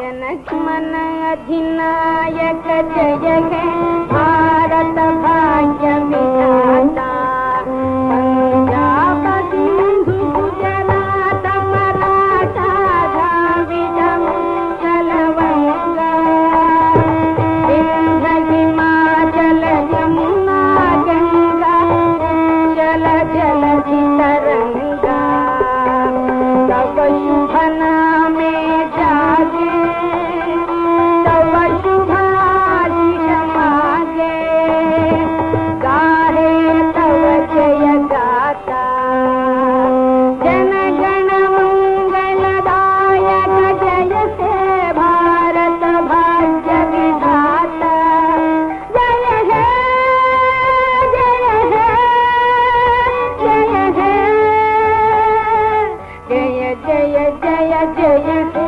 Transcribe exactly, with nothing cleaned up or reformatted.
जनगण अधिनायक जय हे भारत भाग्य विधाता पंजाब सिंधु गुजरात मराठा द्राविड़ उत्कल वंगा विंध्य हिमाचल यमुना गंगा जल जलधि तरंगा तव शुभ नामे जागे तव शुभाशिष मागे गाहे तव जय गाथा जनगण मंगलदायक जय हे भारत भाग्य विधाता जय हे जय हे जय हे जय जय जय जय हे